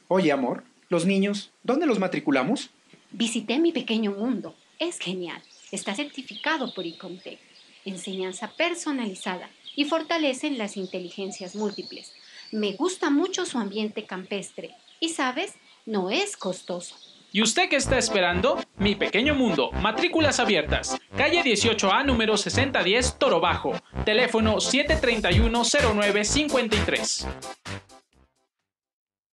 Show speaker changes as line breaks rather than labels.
Oye, amor, los niños, ¿dónde los matriculamos?
Visité Mi Pequeño Mundo. Es genial. Está certificado por ICOMTEC. Enseñanza personalizada y fortalecen las inteligencias múltiples. Me gusta mucho su ambiente campestre. Y, ¿sabes? No es costoso.
¿Y usted qué está esperando? Mi Pequeño Mundo, matrículas abiertas. Calle 18A, número 6010, Toro Bajo. Teléfono 731-0953.